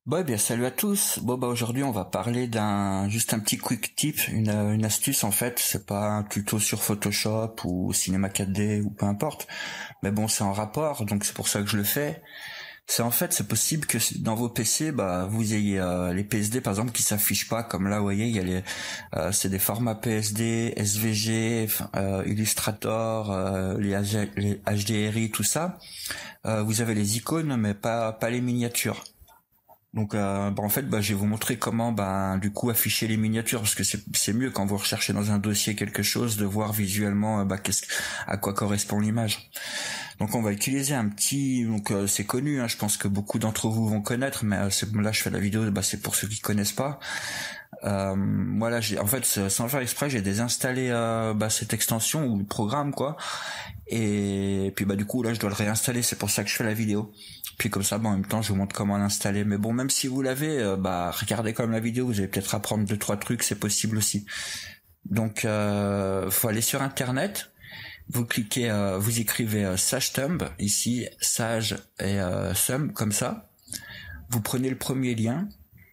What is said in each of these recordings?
Bon, eh bien, salut à tous. Bon, bah, aujourd'hui, on va parler juste un petit quick tip, une astuce, en fait. C'est pas un tuto sur Photoshop ou Cinema 4D ou peu importe. Mais bon, c'est en rapport, donc c'est pour ça que je le fais. C'est possible que dans vos PC, bah, vous ayez les PSD, par exemple, qui s'affichent pas, comme là, vous voyez, il y a c'est des formats PSD, SVG, Illustrator, les HDRI, tout ça. Vous avez les icônes, mais pas les miniatures. Donc en fait je vais vous montrer comment du coup afficher les miniatures parce que c'est mieux quand vous recherchez dans un dossier quelque chose de voir visuellement à quoi correspond l'image. Donc on va utiliser un petit c'est connu je pense que beaucoup d'entre vous vont connaître mais là je fais la vidéo c'est pour ceux qui connaissent pas. Voilà, j'ai en fait sans faire exprès, j'ai désinstallé cette extension ou le programme quoi. Et puis du coup là je dois le réinstaller, c'est pour ça que je fais la vidéo. Puis comme ça en même temps je vous montre comment l'installer. Mais bon, même si vous l'avez, regardez quand même la vidéo, vous allez peut-être apprendre deux trois trucs, c'est possible aussi. Donc faut aller sur internet, vous cliquez, vous écrivez SageThumb ici, Sage et Thumb comme ça. Vous prenez le premier lien,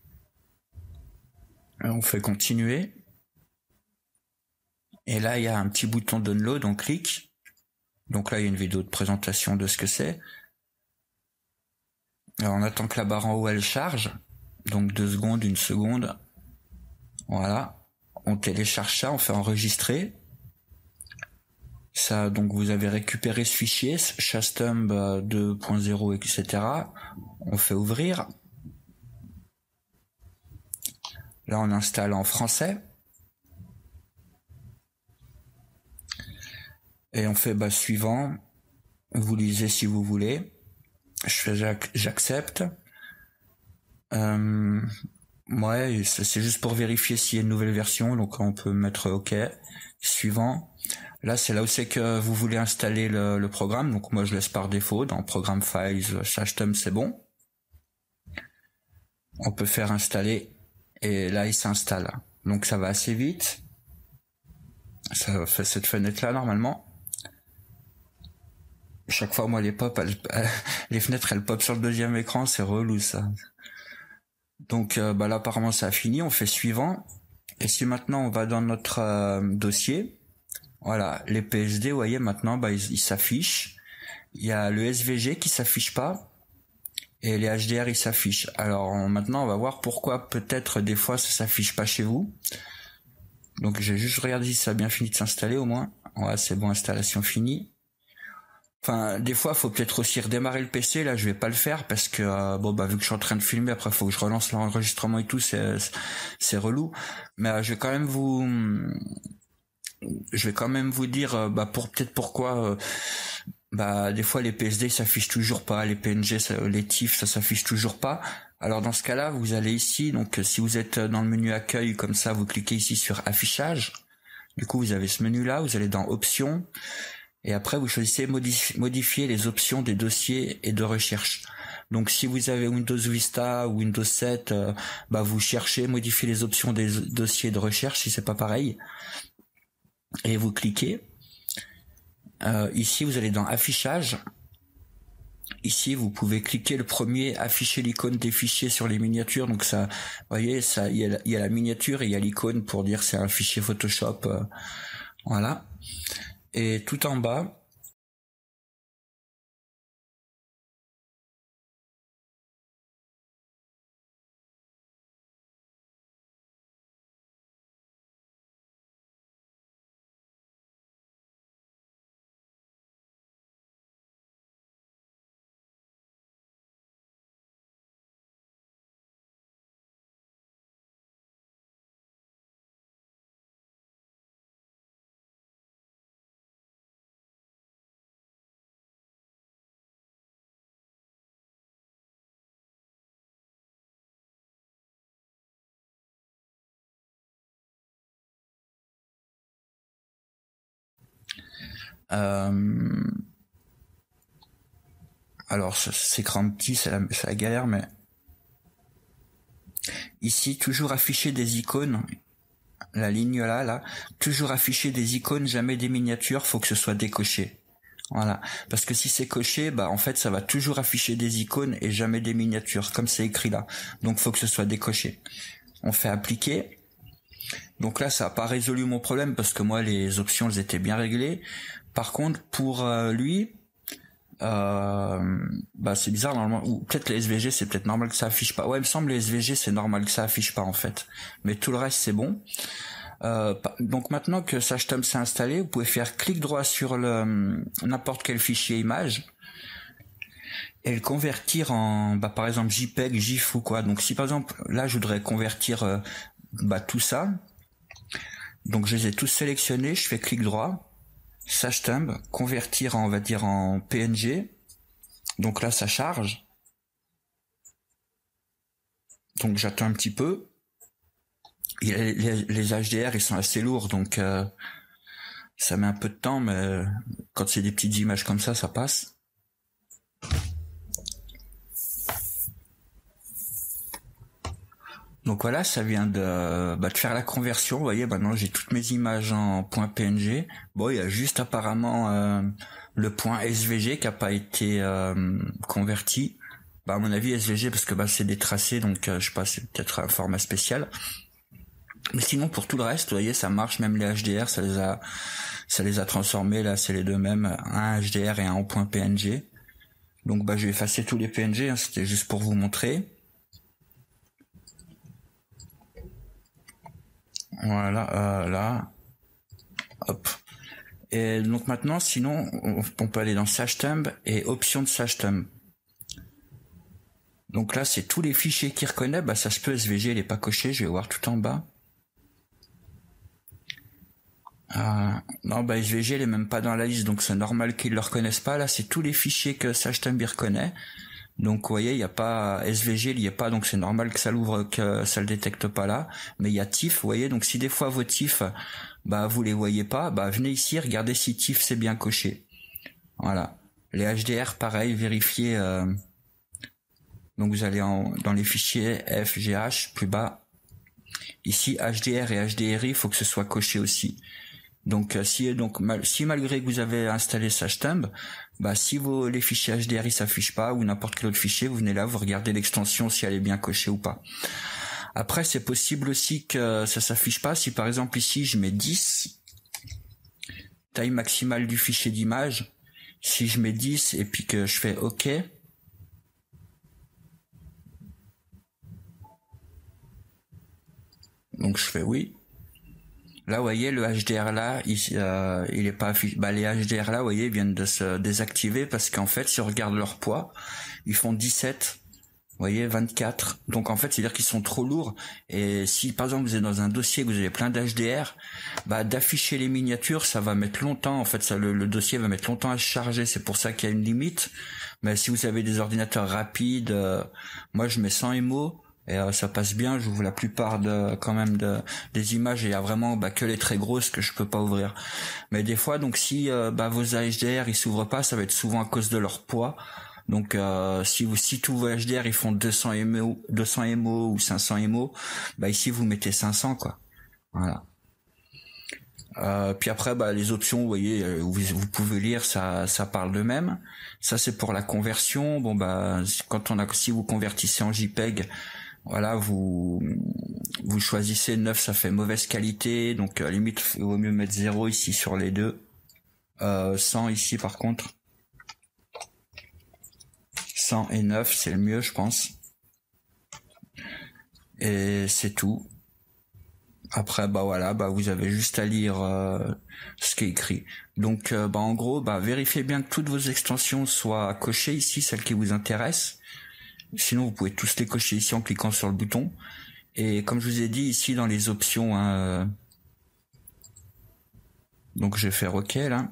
on fait continuer. Et là il y a un petit bouton download, on clique. Donc là il y a une vidéo de présentation de ce que c'est. Alors on attend que la barre en haut elle charge, donc 2 secondes, 1 seconde, voilà, on télécharge ça, on fait enregistrer, ça donc vous avez récupéré ce fichier, SageThumb 2.0 etc, on fait ouvrir, là on installe en français, et on fait suivant, vous lisez si vous voulez, je fais j'accepte. Ouais, c'est juste pour vérifier s'il y a une nouvelle version, donc on peut mettre OK. Suivant. Là, c'est là où c'est que vous voulez installer le programme, donc moi je laisse par défaut, dans Programme Files, SageThumb, c'est bon. On peut faire installer, et là il s'installe. Donc ça va assez vite. Ça fait cette fenêtre-là normalement. Chaque fois, moi, les fenêtres, elles pop sur le deuxième écran, c'est relou ça. Donc là, apparemment, ça a fini. On fait suivant. Et si maintenant on va dans notre dossier, voilà, les PSD, vous voyez, maintenant, ils s'affichent. Il y a le SVG qui s'affiche pas. Et les HDR, ils s'affichent. Alors maintenant, on va voir pourquoi peut-être des fois ça s'affiche pas chez vous. Donc j'ai juste regardé si ça a bien fini de s'installer au moins. Ouais, c'est bon, installation finie. Enfin, des fois, faut peut-être aussi redémarrer le PC. Là, je vais pas le faire parce que vu que je suis en train de filmer, après, faut que je relance l'enregistrement et tout. C'est relou. Mais je vais quand même vous dire, pourquoi. Des fois, les PSD s'affichent toujours pas, les PNG, les TIFF, ça s'affiche toujours pas. Alors dans ce cas-là, vous allez ici. Donc, si vous êtes dans le menu accueil comme ça, vous cliquez ici sur affichage. Du coup, vous avez ce menu-là. Vous allez dans options. Et après, vous choisissez modifier les options des dossiers et de recherche. Donc, si vous avez Windows Vista ou Windows 7, vous cherchez, modifier les options des dossiers de recherche si c'est pas pareil. Et vous cliquez. Ici, vous allez dans affichage. Ici, vous pouvez cliquer le premier, afficher l'icône des fichiers sur les miniatures. Donc ça, vous voyez, ça, il y a la miniature et il y a l'icône pour dire c'est un fichier Photoshop. Voilà. Et tout en bas, alors c'est écran petit, c'est la galère, mais ici toujours afficher des icônes. La ligne là, toujours afficher des icônes, jamais des miniatures, faut que ce soit décoché. Voilà. Parce que si c'est coché, bah en fait ça va toujours afficher des icônes et jamais des miniatures, comme c'est écrit là. Donc faut que ce soit décoché. On fait appliquer. Donc là ça n'a pas résolu mon problème parce que moi les options elles étaient bien réglées. Par contre pour lui, bah c'est bizarre normalement, ou peut-être les SVG c'est peut-être normal que ça affiche pas. Ouais il me semble les SVG c'est normal que ça affiche pas en fait. Mais tout le reste c'est bon. Donc maintenant que SashTumb s'est installé, vous pouvez faire clic droit sur le n'importe quel fichier image et le convertir en bah par exemple JPEG, GIF ou quoi. Donc si par exemple là je voudrais convertir bah tout ça, donc je les ai tous sélectionnés, je fais clic droit, SashTumb, convertir en, on va dire en PNG. Donc là ça charge. Donc j'attends un petit peu. Les HDR ils sont assez lourds donc ça met un peu de temps, mais quand c'est des petites images comme ça passe. Donc voilà, ça vient de faire la conversion. Vous voyez, maintenant j'ai toutes mes images en .png. Bon, il y a juste apparemment le .svg qui a pas été converti. Bah à mon avis SVG parce que bah c'est des tracés, donc je sais pas, c'est peut-être un format spécial. Mais sinon pour tout le reste, vous voyez, ça marche. Même les HDR, ça les a transformés. Là, c'est les deux mêmes, un HDR et un en .png. Donc bah je vais effacer tous les PNG. Hein, c'était juste pour vous montrer. Voilà, là, hop. Et donc maintenant, sinon, on peut aller dans SashTumb et options de SashTumb. Donc là, c'est tous les fichiers qu'il reconnaît. Bah ça se peut, SVG, il est pas coché. Je vais voir tout en bas. Non, bah SVG, il est même pas dans la liste, donc c'est normal qu'ils le reconnaissent pas. Là, c'est tous les fichiers que SashTumb il reconnaît. Donc vous voyez, il y a pas SVG, il y a pas, donc c'est normal que ça l'ouvre, que ça le détecte pas là. Mais il y a TIFF, vous voyez, donc si des fois vos TIFF, bah vous les voyez pas, bah venez ici, regardez si TIFF c'est bien coché. Voilà. Les HDR, pareil, vérifiez. Donc vous allez dans les fichiers FGH, plus bas. Ici HDR et HDRI, il faut que ce soit coché aussi. Donc si malgré que vous avez installé SashTumb, bah si les fichiers HDRI s'affichent pas ou n'importe quel autre fichier, vous venez là, vous regardez l'extension si elle est bien cochée ou pas. Après c'est possible aussi que ça s'affiche pas. Si par exemple ici je mets 10, taille maximale du fichier d'image, si je mets 10 et puis que je fais OK, donc je fais oui. Là, vous voyez, le HDR là, il est pas affiché. Bah, les HDR là, vous voyez, ils viennent de se désactiver parce qu'en fait, si on regarde leur poids, ils font 17, vous voyez, 24. Donc en fait, c'est-à-dire qu'ils sont trop lourds. Et si, par exemple, vous êtes dans un dossier que vous avez plein d'HDR, bah, d'afficher les miniatures, ça va mettre longtemps. En fait, ça, le dossier va mettre longtemps à se charger. C'est pour ça qu'il y a une limite. Mais si vous avez des ordinateurs rapides, moi, je mets 100 MO. Et ça passe bien, j'ouvre la plupart des images et il y a vraiment que les très grosses que je peux pas ouvrir. Mais des fois, donc si vos HDR ils s'ouvrent pas, ça va être souvent à cause de leur poids. Donc si tous vos HDR ils font 200 MO ou 500 MO, bah ici vous mettez 500 quoi. Voilà. Puis après les options, vous voyez, vous pouvez lire, ça parle d'eux-mêmes. Ça c'est pour la conversion. Bon si vous convertissez en JPEG, voilà, vous choisissez 9, ça fait mauvaise qualité, donc à la limite il vaut mieux mettre 0 ici sur les deux. 100 ici par contre. 100 et 9 c'est le mieux je pense. Et c'est tout. Après voilà, vous avez juste à lire ce qui est écrit. Donc en gros, vérifiez bien que toutes vos extensions soient cochées ici, celles qui vous intéressent. Sinon, vous pouvez tous les cocher ici en cliquant sur le bouton. Et comme je vous ai dit, ici dans les options, donc je vais faire OK là.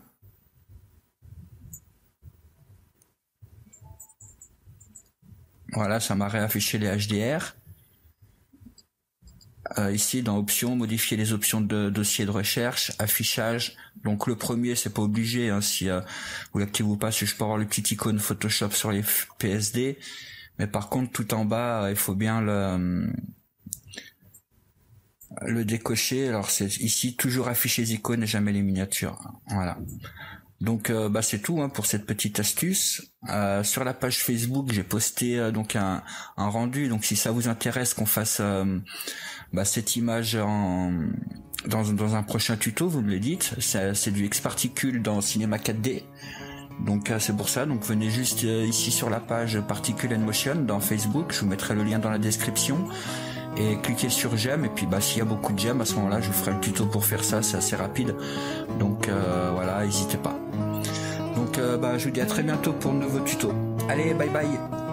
Voilà, ça m'a réaffiché les HDR. Ici dans options, modifier les options de dossier de recherche, affichage. Donc le premier, c'est pas obligé, hein, si vous l'activez ou pas, si je peux avoir le petit icône Photoshop sur les PSD. Mais par contre, tout en bas, il faut bien le décocher. Alors c'est ici toujours afficher les icônes et jamais les miniatures. Voilà. Donc c'est tout hein, pour cette petite astuce. Sur la page Facebook, j'ai posté donc un rendu. Donc si ça vous intéresse qu'on fasse cette image dans un prochain tuto, vous me le dites. C'est du X-Particule dans Cinema 4D. Donc c'est pour ça. Donc venez juste ici sur la page Particle & Motion dans Facebook. Je vous mettrai le lien dans la description. Et cliquez sur j'aime, et puis s'il y a beaucoup de j'aime, à ce moment-là je vous ferai le tuto pour faire ça, c'est assez rapide. Donc voilà, n'hésitez pas. Donc je vous dis à très bientôt pour de nouveaux tutos. Allez, bye bye.